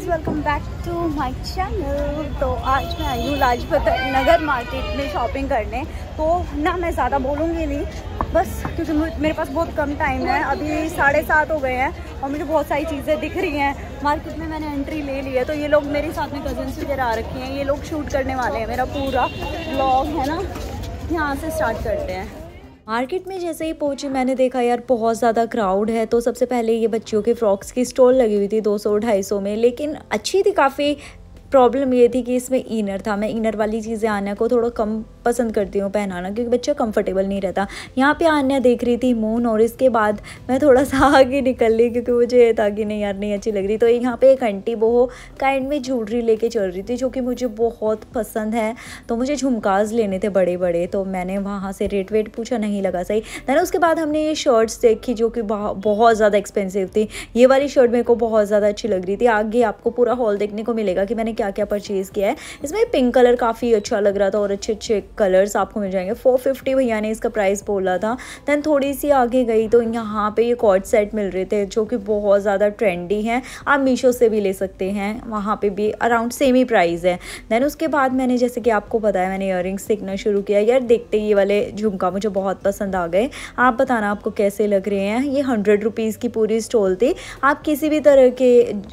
Guys, welcome back to my channel. तो आज मैं आई हूँ लाजपत नगर मार्केट में शॉपिंग करने। तो ना मैं ज़्यादा बोलूँगी नहीं, बस क्योंकि मेरे पास बहुत कम टाइम है। अभी 7:30 हो गए हैं और मुझे बहुत सारी चीज़ें दिख रही हैं मार्केट में। मैंने एंट्री ले ली है, तो ये लोग मेरे साथ में कजन्स वगैरह आ रखी हैं। ये लोग शूट करने वाले हैं मेरा पूरा व्लॉग, है ना। यहाँ से स्टार्ट करते हैं। मार्केट में जैसे ही पहुंची मैंने देखा यार बहुत ज़्यादा क्राउड है। तो सबसे पहले ये बच्चियों के फ्रॉक्स की स्टॉल लगी हुई थी 200-250 में, लेकिन अच्छी थी काफ़ी। प्रॉब्लम ये थी कि इसमें इनर था। मैं इनर वाली चीज़ें आन्या को थोड़ा कम पसंद करती हूँ पहनाना, क्योंकि बच्चा कंफर्टेबल नहीं रहता। यहाँ पे आन्या देख रही थी मून, और इसके बाद मैं थोड़ा सा आगे निकल ली क्योंकि मुझे ये था कि नहीं यार, नहीं अच्छी लग रही। तो यहाँ पे एक आंटी वो काइंड में ज्वेलरी लेके चल रही थी जो कि मुझे बहुत पसंद है। तो मुझे झुमकाज लेने थे बड़े बड़े, तो मैंने वहाँ से रेट वेट पूछा, नहीं लगा सही। दैन उसके बाद हमने ये शर्ट्स देखी जो कि बहुत ज़्यादा एक्सपेंसिव थी। ये वाली शर्ट मेरे को बहुत ज़्यादा अच्छी लग रही थी। आगे आपको पूरा हॉल देखने को मिलेगा कि मैंने क्या क्या परचेज़ किया है। इसमें पिंक कलर काफ़ी अच्छा लग रहा था और अच्छे अच्छे कलर्स आपको मिल जाएंगे। 450 भैया ने इसका प्राइस बोला था। दैन थोड़ी सी आगे गई तो यहाँ पे ये कॉर्ड सेट मिल रहे थे जो कि बहुत ज़्यादा ट्रेंडी हैं। आप मीशो से भी ले सकते हैं, वहाँ पे भी अराउंड सेम ही प्राइस है। दैन उसके बाद मैंने, जैसे कि आपको पता है, मैंने ईयररिंग्स देखना शुरू किया। यार देखते ये वाले झुमका मुझे बहुत पसंद आ गए। आप बताना आपको कैसे लग रहे हैं। ये 100 रुपीज़ की पूरी स्टॉल थी। आप किसी भी तरह के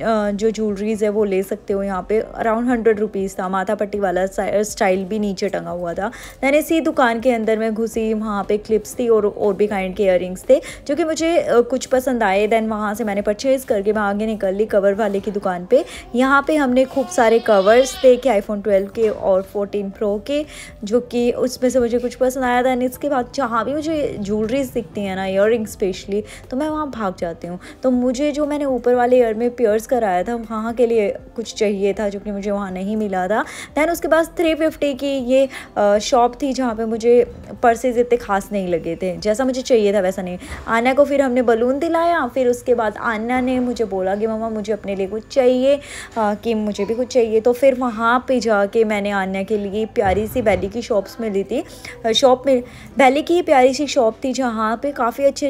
जो ज्वेलरीज है वो ले सकते हो। यहाँ पे अराउंड 100 रुपीज़ था। माथा पट्टी वाला स्टाइल भी नीचे टंगा हुआ था। दैन इसी दुकान के अंदर मैं घुसी, वहाँ पे क्लिप्स थी और भी काइंड के ईयररिंग्स थे जो कि मुझे कुछ पसंद आए। दैन वहाँ से मैंने परचेज़ करके मैं आगे निकल ली कवर वाले की दुकान पे। यहाँ पे हमने खूब सारे कवर्स देखे आईफोन 12 के और 14 प्रो के, जो कि उसमें से मुझे कुछ पसंद आया था। इसके बाद जहाँ भी मुझे ज्वेलरीज दिखती हैं ना, ईयररिंग स्पेशली, तो मैं वहाँ भाग जाती हूँ। तो मुझे जो मैंने ऊपर वाले ईयर में पियर्स कराया था, वहाँ के लिए कुछ चाहिए था जो कि मुझे वहाँ नहीं मिला था। दैन उसके बाद 350 की ये शॉप थी जहाँ पे मुझे पर्सेज इतने खास नहीं लगे थे, जैसा मुझे चाहिए था वैसा नहीं। आन्या को फिर हमने बलून दिलाया। फिर उसके बाद आन्या ने मुझे बोला कि मम्मा मुझे अपने लिए कुछ चाहिए, कि मुझे भी कुछ चाहिए। तो फिर वहाँ पे जाके मैंने आन्या के लिए प्यारी सी बेली की शॉप्स मिली थी। शॉप में बेली की प्यारी सी शॉप थी जहाँ पे काफ़ी अच्छे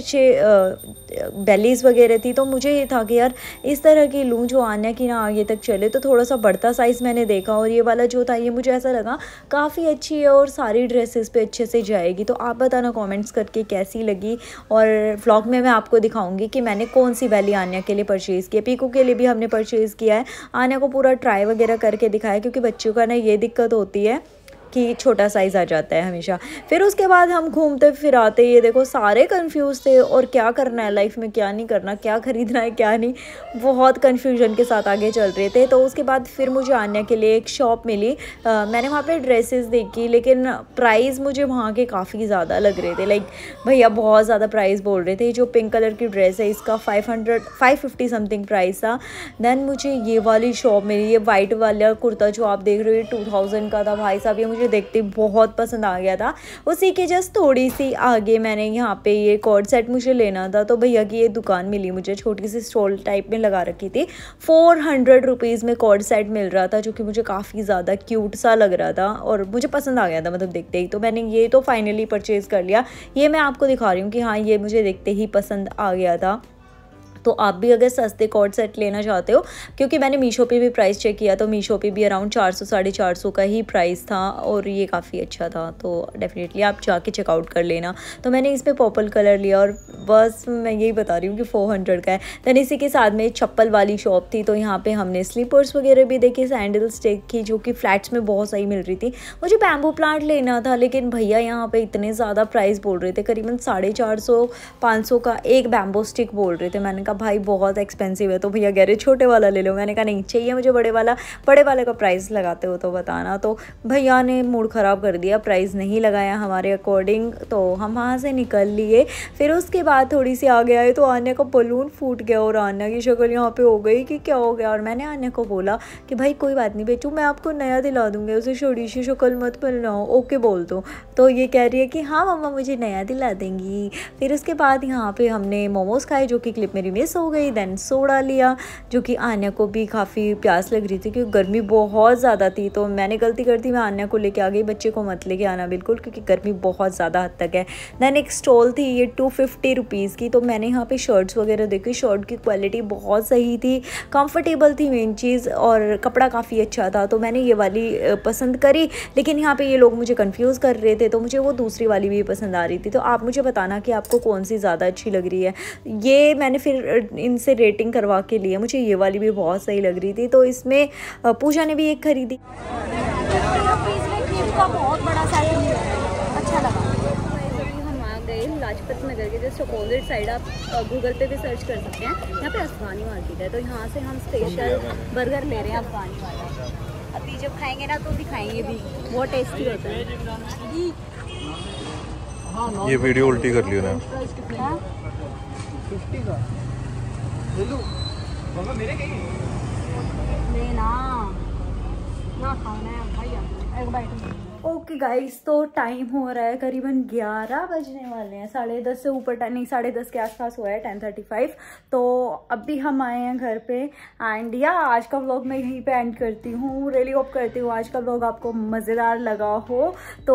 बेलीज़ वगैरह थी। तो मुझे ये था कि यार इस तरह की लूँ जो आन्या की ना आगे तक चले। तो थोड़ा सा बढ़ता साइज़ मैंने देखा, और ये वाला जो था ये मुझे ऐसा लगा काफ़ी अच्छी है और सारी ड्रेसेस पे अच्छे से जाएगी। तो आप बताना कमेंट्स करके कैसी लगी, और व्लॉग में मैं आपको दिखाऊंगी कि मैंने कौन सी बेली आन्या के लिए परचेज़ की है। पीकू के लिए भी हमने परचेज़ किया है। आन्या को पूरा ट्राई वगैरह करके दिखाया, क्योंकि बच्चों का ना ये दिक्कत होती है कि छोटा साइज़ आ जाता है हमेशा। फिर उसके बाद हम घूमते फिराते, ये देखो सारे कंफ्यूज थे और क्या करना है लाइफ में, क्या नहीं करना, क्या ख़रीदना है क्या नहीं, बहुत कन्फ्यूजन के साथ आगे चल रहे थे। तो उसके बाद फिर मुझे आन्या के लिए एक शॉप मिली। मैंने वहाँ पे ड्रेसेस देखी, लेकिन प्राइस मुझे वहाँ के काफ़ी ज़्यादा लग रहे थे। लाइक भैया बहुत ज़्यादा प्राइस बोल रहे थे। जो पिंक कलर की ड्रेस है इसका 550 समथिंग प्राइस था। दैन मुझे ये वाली शॉप मिली। ये वाइट वाला कुर्ता जो आप देख रहे हो 2000 का था। भाई साहब ये मुझे देखते बहुत पसंद आ गया था। उसी के जस्ट थोड़ी सी आगे मैंने यहाँ पे ये कॉर्ड सेट मुझे लेना था, तो भैया की ये दुकान मिली मुझे, छोटी सी स्टॉल टाइप में लगा रखी थी। 400 रुपीज़ में कॉर्ड सेट मिल रहा था, जो कि मुझे काफ़ी ज़्यादा क्यूट सा लग रहा था और मुझे पसंद आ गया था, मतलब देखते ही। तो मैंने ये तो फाइनली परचेज़ कर लिया। ये मैं आपको दिखा रही हूँ कि हाँ ये मुझे देखते ही पसंद आ गया था। तो आप भी अगर सस्ते कॉर्ड सेट लेना चाहते हो, क्योंकि मैंने मीशो पे भी प्राइस चेक किया, तो मीशो पे भी अराउंड 400-450 का ही प्राइस था और ये काफ़ी अच्छा था। तो डेफिनेटली आप जाके चेकआउट कर लेना। तो मैंने इसमें पर्पल कलर लिया और बस मैं यही बता रही हूँ कि 400 का है। दैन इसी के साथ में चप्पल वाली शॉप थी, तो यहाँ पर हमने स्लीपर्स वगैरह भी देखी, सैंडल्स देखी जो कि फ्लैट्स में बहुत सही मिल रही थी। मुझे बैम्बू प्लांट लेना था, लेकिन भैया यहाँ पर इतने ज़्यादा प्राइस बोल रहे थे, करीबन 450-500 का एक बैम्बू स्टिक बोल रहे थे। मैंने भाई बहुत एक्सपेंसिव है, तो भैया कह रहे छोटे वाला ले लो। मैंने कहा नहीं चाहिए मुझे बड़े वाला। बड़े वाले का प्राइस लगाते हो तो बताना। तो भैया ने मूड ख़राब कर दिया, प्राइस नहीं लगाया हमारे अकॉर्डिंग। तो हम वहाँ से निकल लिए। फिर उसके बाद थोड़ी सी आगे आए तो आन्या का बलून फूट गया और आन्या की शक्ल यहाँ पे हो गई कि क्या हो गया। और मैंने आन्या को बोला कि भाई कोई बात नहीं बेचू, मैं आपको नया दिला दूँगी, उसे छोटी सी शक्ल मत बनाओ, ओके बोल दो। तो ये कह रही है कि हाँ मम्मा मुझे नया दिला देंगी। फिर उसके बाद यहाँ पर हमने मोमोज़ खाए जो कि क्लिप मेरी पहले सो गई, देन सोडा लिया, जो कि आन्या को भी काफ़ी प्यास लग रही थी क्योंकि गर्मी बहुत ज़्यादा थी। तो मैंने गलती कर दी, मैं आन्या को लेके आ गई, बच्चे को मत लेके आना बिल्कुल क्योंकि गर्मी बहुत ज़्यादा हद तक है। दैन एक स्टॉल थी ये 250 रुपीज़ की, तो मैंने यहाँ पे शर्ट्स वगैरह देखी, शर्ट की क्वालिटी बहुत सही थी, कंफर्टेबल थी मेन चीज़, और कपड़ा काफ़ी अच्छा था। तो मैंने ये वाली पसंद करी, लेकिन यहाँ पे ये लोग मुझे कंफ्यूज कर रहे थे, तो मुझे वो दूसरी वाली भी पसंद आ रही थी। तो आप मुझे बताना कि आपको कौन सी ज़्यादा अच्छी लग रही है। ये मैंने फिर इनसे रेटिंग करवा के लिए, मुझे ये वाली भी बहुत सही लग रही थी। तो इसमें पूजा ने भी एक खरीदी। बहुत बड़ा साइज अच्छा लगा। हम आ गए लाजपत नगर के जस्ट अपोजिट साइड, आप गूगल पे भी सर्च कर सकते हैं। यहाँ पे अफगानी मार्केट है, तो यहाँ से हम स्पेशल बर्गर ले रहे हैं अफगानी वाला। अभी जब खाएंगे ना तो दिखाएंगे भी, बहुत टेस्टी होता है। ये वीडियो उल्टी कर लियो ना। ओके गाइस, तो टाइम हो रहा है करीबन 11 बजने वाले हैं, 10:30 से ऊपर, नहीं 10:30 के आसपास हुआ है, 10:35। तो अभी हम आए हैं घर पे एंड या आज का व्लॉग मैं यहीं पे एंड करती हूँ। रियली होप करती हूँ आज का व्लॉग आपको मज़ेदार लगा हो।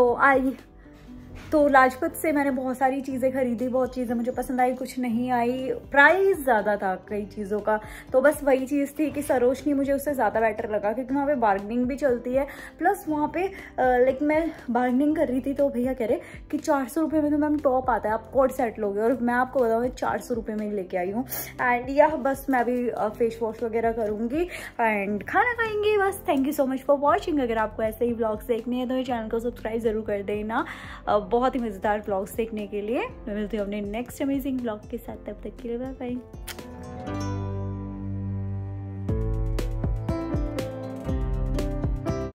तो लाजपत से मैंने बहुत सारी चीज़ें खरीदी, बहुत चीज़ें मुझे पसंद आई, कुछ नहीं आई, प्राइस ज़्यादा था कई चीज़ों का। तो बस वही चीज़ थी कि सरोजनी मुझे उससे ज़्यादा बेटर लगा क्योंकि वहाँ पे बार्गेनिंग भी चलती है, प्लस वहाँ पे लाइक मैं बार्गेनिंग कर रही थी तो भैया कह रहे कि 400 रुपये में तो मैम टॉप आता है, आप कोड सेट लोगे, और मैं आपको बताऊँ 400 रुपये में लेके आई हूँ। एंड यह बस मैं अभी फेस वॉश वगैरह करूँगी एंड खाना खाएंगे बस। Thank you so much for watching. अगर आपको ऐसे ही व्लॉग्स देखने हैं तो मेरे चैनल को सब्सक्राइब ज़रूर कर देना, बहुत ही मज़ेदार व्लॉग्स देखने के लिए। मैं मिलती हूँ अपने नेक्स्ट अमेजिंग व्लॉग के साथ, तब तक के लिए बाय बाय।